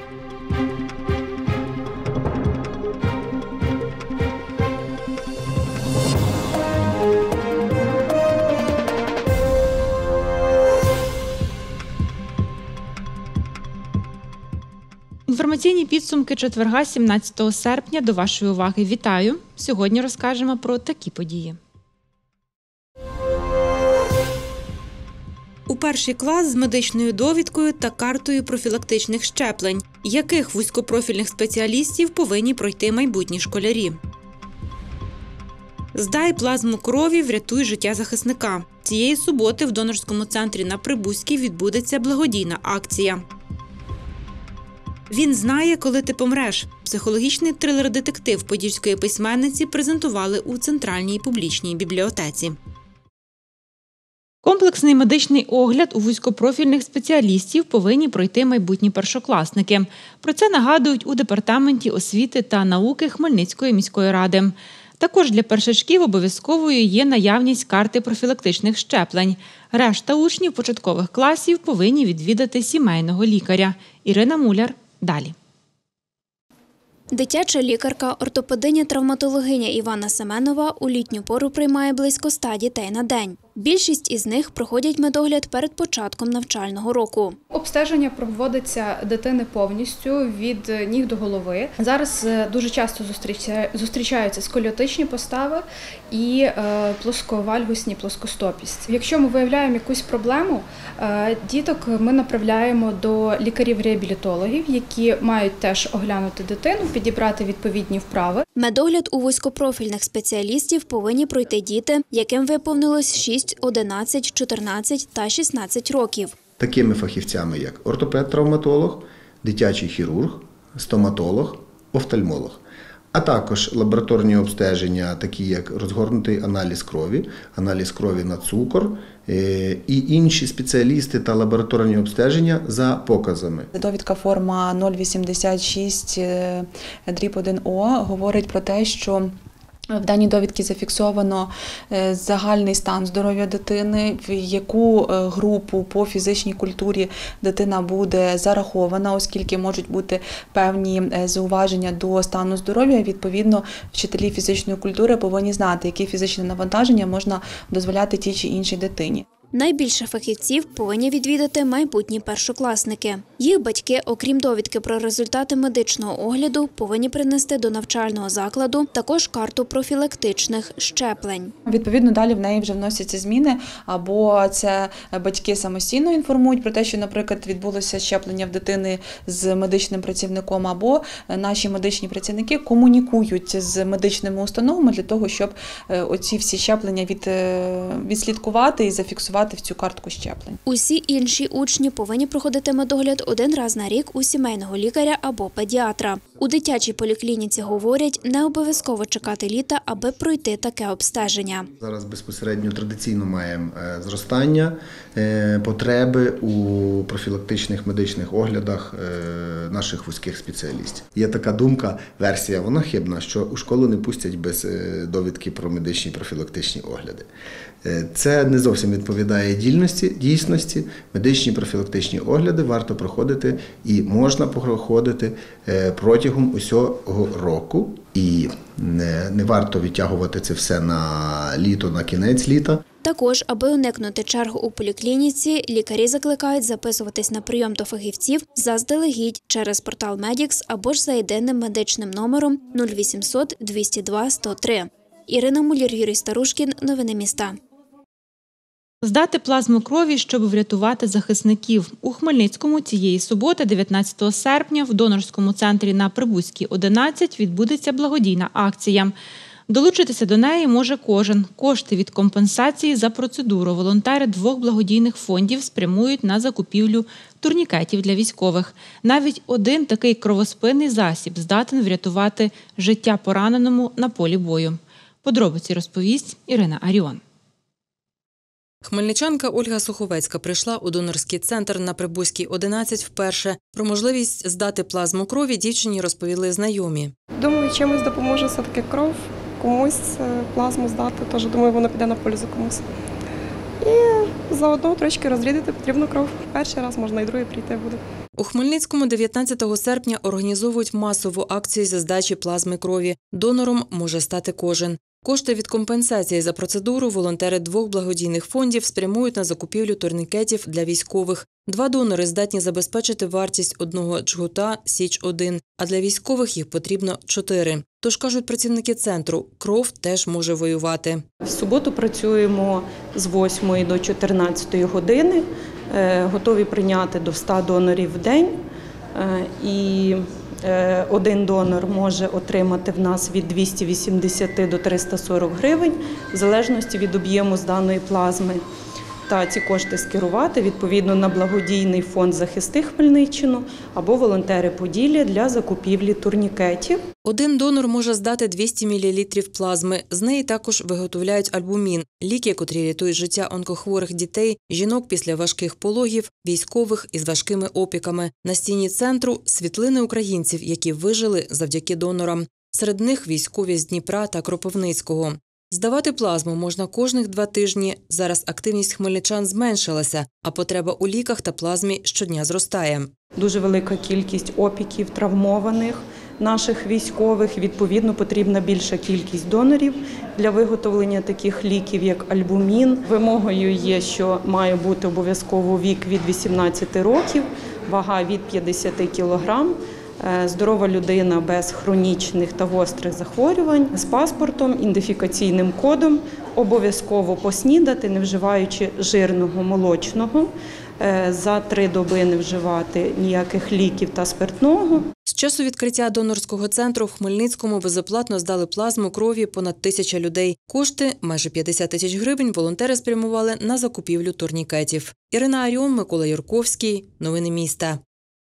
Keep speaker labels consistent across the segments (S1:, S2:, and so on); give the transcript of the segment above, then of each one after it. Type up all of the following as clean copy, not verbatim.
S1: Інформаційні підсумки четверга, 17 серпня. До вашої уваги вітаю! Сьогодні розкажемо про такі події. У перший клас з медичною довідкою та картою профілактичних щеплень. Яких вузькопрофільних спеціалістів повинні пройти майбутні школярі? Здай плазму крові, врятуй життя захисника. Цієї суботи в донорському центрі на Прибузькій відбудеться благодійна акція. «Він знає, коли ти помреш». Психологічний трилер-детектив подільської письменниці презентували у Центральній публічній бібліотеці. Комплексний медичний огляд у вузькопрофільних спеціалістів повинні пройти майбутні першокласники. Про це нагадують у Департаменті освіти та науки Хмельницької міської ради. Також для першачків обов'язковою є наявність карти профілактичних щеплень. Решта учнів початкових класів повинні відвідати сімейного лікаря. Ірина Муляр. Далі.
S2: Дитяча лікарка, ортопединя-травматологиня Івана Семенова у літню пору приймає близько 100 дітей на день. Більшість із них проходять медогляд перед початком навчального року.
S3: Обстеження проводиться дитини повністю від ніг до голови. Зараз дуже часто зустрічаються сколіотичні постави і плосковальгусні плоскостопість. Якщо ми виявляємо якусь проблему, діток ми направляємо до лікарів-реабілітологів, які мають теж оглянути дитину, підібрати відповідні вправи.
S2: Медогляд у вузькопрофільних спеціалістів повинні пройти діти, яким виповнилось 6, 11, 14 та 16 років.
S4: Такими фахівцями, як ортопед-травматолог, дитячий хірург, стоматолог, офтальмолог. А також лабораторні обстеження, такі як розгорнутий аналіз крові на цукор і інші спеціалісти та лабораторні обстеження за показами.
S5: Довідка форма 086/1О говорить про те, що в даній довідці зафіксовано загальний стан здоров'я дитини, в яку групу по фізичній культурі дитина буде зарахована, оскільки можуть бути певні зауваження до стану здоров'я. Відповідно, вчителі фізичної культури повинні знати, які фізичні навантаження можна дозволяти тій чи іншій дитині.
S2: Найбільше фахівців повинні відвідати майбутні першокласники. Їх батьки, окрім довідки про результати медичного огляду, повинні принести до навчального закладу також карту профілактичних щеплень.
S5: Відповідно, далі в неї вже вносяться зміни, або це батьки самостійно інформують про те, що, наприклад, відбулося щеплення в дитини з медичним працівником, або наші медичні працівники комунікують з медичними установами для того, щоб оці всі щеплення відслідкувати і зафіксувати в цю картку щеплень.
S2: Усі інші учні повинні проходити медогляд один раз на рік у сімейного лікаря або педіатра. У дитячій поліклініці говорять, не обов'язково чекати літа, аби пройти таке обстеження.
S4: Зараз безпосередньо традиційно маємо зростання потреби у профілактичних медичних оглядах наших вузьких спеціалістів. Є така думка, версія, вона хибна, що у школу не пустять без довідки про медичні профілактичні огляди. Це не зовсім відповідає дійсності. Медичні профілактичні огляди варто проходити і можна проходити протягом усього року. І не варто відтягувати це все на літо, на кінець літа.
S2: Також, аби уникнути чергу у поліклініці, лікарі закликають записуватись на прийом до фахівців заздалегідь через портал Медікс або ж за єдиним медичним номером 0800 202 103. Ірина Муляр, Юрій Старушкін. Новини міста.
S1: Здати плазму крові, щоб врятувати захисників. У Хмельницькому цієї суботи, 19 серпня, в донорському центрі на Прибузькій, 11, відбудеться благодійна акція. Долучитися до неї може кожен. Кошти від компенсації за процедуру волонтери 2 благодійних фондів спрямують на закупівлю турнікетів для військових. Навіть один такий кровоспинний засіб здатен врятувати життя пораненому на полі бою. Подробиці розповість Ірина Аріон.
S6: Хмельничанка Ольга Суховецька прийшла у донорський центр на Прибузькій, 11 вперше. Про можливість здати плазму крові дівчині розповіли знайомі.
S7: Думаю, чимось допоможе все-таки кров, комусь плазму здати, тож думаю, воно піде на пользу комусь. І заодно трошки розрядити потрібну кров. Перший раз можна і другий прийти буде.
S6: У Хмельницькому 19 серпня організовують масову акцію зі здачі плазми крові. Донором може стати кожен. Кошти від компенсації за процедуру волонтери 2 благодійних фондів спрямують на закупівлю турнікетів для військових. 2 донори здатні забезпечити вартість одного джгута «Січ-1», а для військових їх потрібно 4. Тож, кажуть працівники центру, кров теж може воювати.
S8: В суботу працюємо з 8 до 14 години, готові прийняти до 100 донорів в день. І один донор може отримати в нас від 280 до 340 гривень, в залежності від об'єму зданої плазми. Та ці кошти скерувати, відповідно, на благодійний фонд «Захисти Хмельниччину» або волонтери Поділля для закупівлі турнікетів.
S6: Один донор може здати 200 мл плазми. З неї також виготовляють альбумін – ліки, котрі рятують життя онкохворих дітей, жінок після важких пологів, військових із важкими опіками. На стіні центру – світлини українців, які вижили завдяки донорам. Серед них військові з Дніпра та Кропивницького. Здавати плазму можна кожних 2 тижні. Зараз активність хмельничан зменшилася, а потреба у ліках та плазмі щодня зростає.
S8: Дуже велика кількість опіків, травмованих наших військових. Відповідно, потрібна більша кількість донорів для виготовлення таких ліків, як альбумін. Вимогою є, що має бути обов'язково вік від 18 років, вага від 50 кілограм. Здорова людина без хронічних та гострих захворювань, з паспортом, ідентифікаційним кодом, обов'язково поснідати, не вживаючи жирного, молочного, за 3 доби не вживати ніяких ліків та спиртного.
S6: З часу відкриття донорського центру в Хмельницькому безоплатно здали плазму крові понад 1000 людей. Кошти, майже 50 тисяч гривень, волонтери спрямували на закупівлю турнікетів. Ірина Аріон, Микола Юрковський. Новини міста.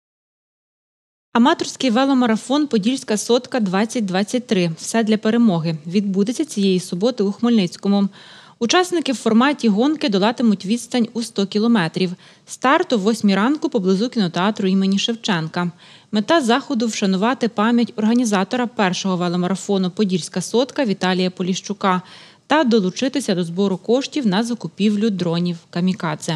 S1: Аматорський веломарафон «Подільська сотка-2023. Все для перемоги» відбудеться цієї суботи у Хмельницькому. Учасники в форматі гонки долатимуть відстань у 100 кілометрів. Старт о 8 ранку поблизу кінотеатру імені Шевченка. Мета заходу – вшанувати пам'ять організатора першого веломарафону «Подільська сотка» Віталія Поліщука та долучитися до збору коштів на закупівлю дронів «Камікадзе».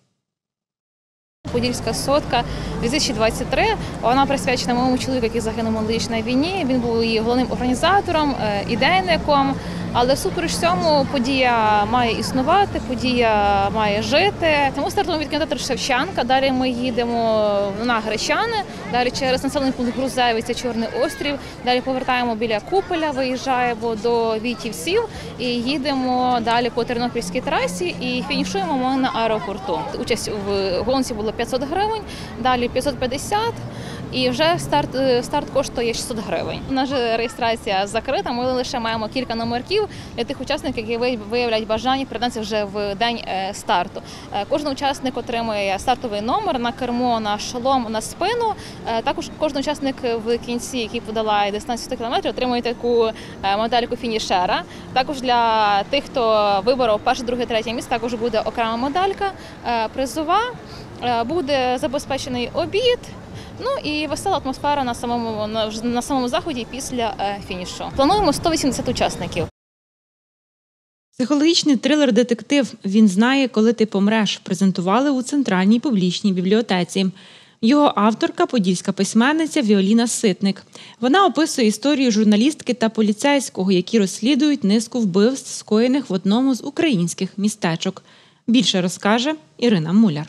S9: Подільська сотка 2023, вона присвячена моєму чоловіку, який загинув молодіж на війні. Він був її головним організатором, ідейником. Але всупереч цьому подія має існувати, подія має жити. Тому стартуємо від кінотеатру Шевченка, далі ми їдемо на Гречани, далі через населений пункт Грузевиця, Чорний острів, далі повертаємо біля Куполя, виїжджаємо до Війтівців і їдемо далі по Тернопільській трасі і фінішуємо ми на аеропорту. Участь в гонці було 500 гривень, далі 550. І вже старт коштує 600 гривень. Наша реєстрація закрита, ми лише маємо кілька номерків для тих учасників, які виявляють бажання приєднатися вже в день старту. Кожен учасник отримує стартовий номер на кермо, на шолом, на спину. Також кожен учасник в кінці, який подолає дистанцію 100 км, отримує таку медальку фінішера. Також для тих, хто виборов перше, друге, третє місце, також буде окрема медалька призова, буде забезпечений обід. Ну і весела атмосфера на самому заході після фінішу. Плануємо 180 учасників.
S1: Психологічний трилер-детектив «Він знає, коли ти помреш» презентували у Центральній публічній бібліотеці. Його авторка – подільська письменниця Віоліна Ситник. Вона описує історію журналістки та поліцейського, які розслідують низку вбивств, скоєних в одному з українських містечок. Більше розкаже Ірина Муляр.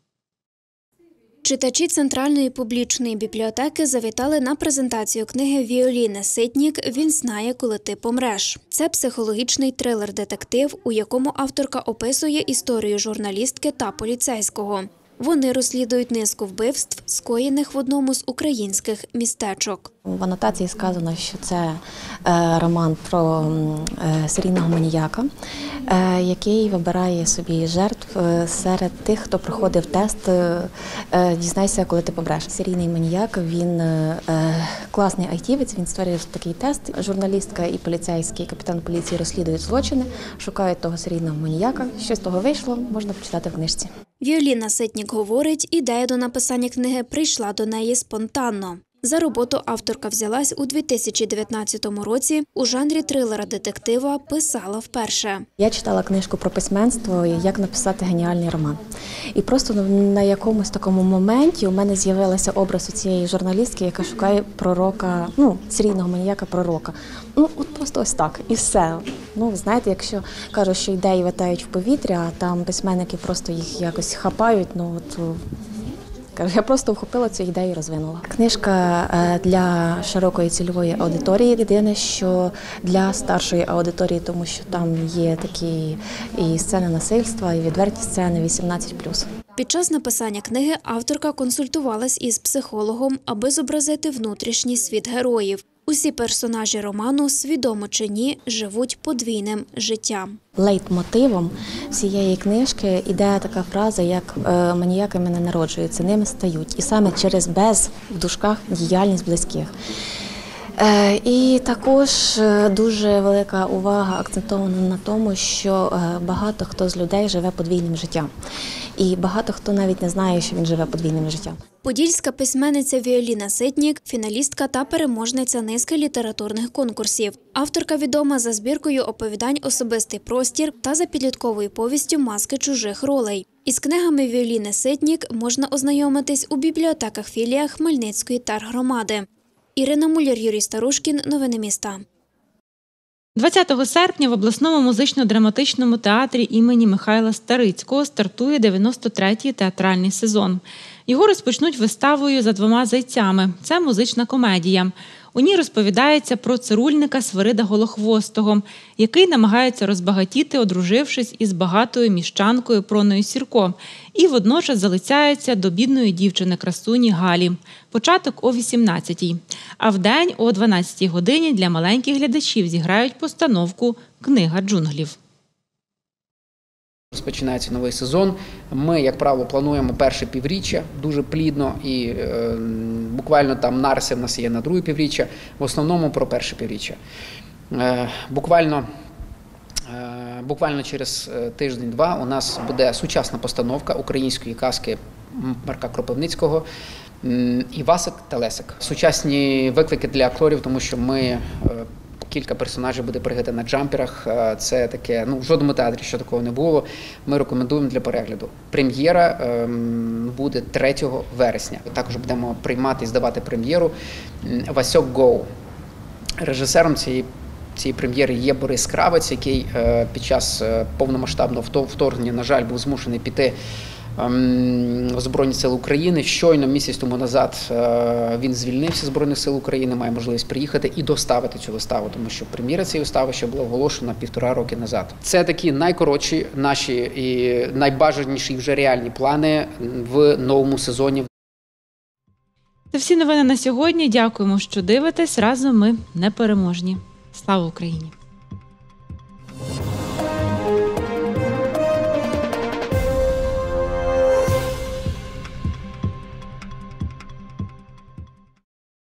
S2: Читачі Центральної публічної бібліотеки завітали на презентацію книги Віоліни Ситнік «Він знає, коли ти помреш». Це психологічний трилер-детектив, у якому авторка описує історію журналістки та поліцейського. Вони розслідують низку вбивств, скоєних в одному з українських містечок.
S10: В анотації сказано, що це роман про серійного маніяка, який вибирає собі жертв серед тих, хто проходив тест «Дізнайся, коли ти помреш». Серійний маніяк, він класний айтівець, він створює такий тест. Журналістка і поліцейський, капітан поліції розслідують злочини, шукають того серійного маніяка. Що з того вийшло, можна почитати в книжці.
S2: Віоліна Ситнік говорить, ідея до написання книги прийшла до неї спонтанно. За роботу авторка взялась у 2019 році. У жанрі трилера-детектива писала вперше.
S10: Я читала книжку про письменство і як написати геніальний роман. І просто на якомусь такому моменті у мене з'явився образ у цієї журналістки, яка шукає пророка, серійного маніяка-пророка. От просто ось так, і все. Знаєте, якщо кажуть, що ідеї витають в повітря, а там письменники просто їх якось хапають, я просто вхопила цю ідею і розвинула. Книжка для широкої цільової аудиторії. Єдине, що для старшої аудиторії, тому що там є такі і сцени насильства, і відверті сцени 18+.
S2: Під час написання книги авторка консультувалась із психологом, аби зобразити внутрішній світ героїв. Усі персонажі роману, свідомо чи ні, живуть подвійним життям.
S10: Лейтмотивом всієї книжки іде така фраза, як «маніяками не народжуються, ними стають». І саме через в дужках, діяльність близьких. І також дуже велика увага акцентована на тому, що багато хто з людей живе подвійним життям. І багато хто навіть не знає, що він живе подвійним життям.
S2: Подільська письменниця Віоліна Ситнік – фіналістка та переможниця низки літературних конкурсів. Авторка відома за збіркою оповідань «Особистий простір» та за підлітковою повістю «Маски чужих ролей». Із книгами Віоліни Ситнік можна ознайомитись у бібліотеках-філіях Хмельницької тергромади. Ірина Муляр, Юрій Старушкін. Новини міста.
S1: 20 серпня в обласному музично-драматичному театрі імені Михайла Старицького стартує 93-й театральний сезон. Його розпочнуть виставою «За двома зайцями». Це музична комедія. У ній розповідається про цирульника Свирида Голохвостого, який намагається розбагатіти, одружившись із багатою міщанкою Проною Сірко, і водночас залицяється до бідної дівчини-красуні Галі. Початок о 18-й. А вдень о 12-й годині для маленьких глядачів зіграють постановку «Книга джунглів».
S11: Розпочинається новий сезон. Ми, як правило, плануємо перше півріччя дуже плідно і буквально там нариси в нас є на друге півріччя, в основному про перше півріччя. Буквально через тиждень-два у нас буде сучасна постановка української казки Марка Кропивницького «Івасик та Лесик». Сучасні виклики для акторів, тому що кілька персонажів буде пригати на джамперах. Це таке, в жодному театрі ще такого не було. Ми рекомендуємо для перегляду. Прем'єра буде 3 вересня. Також будемо приймати і здавати прем'єру «Васьок Гоу». Режисером цієї прем'єри є Борис Кравець, який під час повномасштабного вторгнення, на жаль, був змушений піти в Збройні Сили України. Щойно місяць тому назад він звільнився з Збройних Сил України, має можливість приїхати і доставити цю виставу, тому що прем'єра цієї вистави ще була оголошена 1,5 роки назад. Це такі найкоротші наші і найбажаніші вже реальні плани в новому сезоні.
S1: Це всі новини на сьогодні. Дякуємо, що дивитесь. Разом ми непереможні. Слава Україні!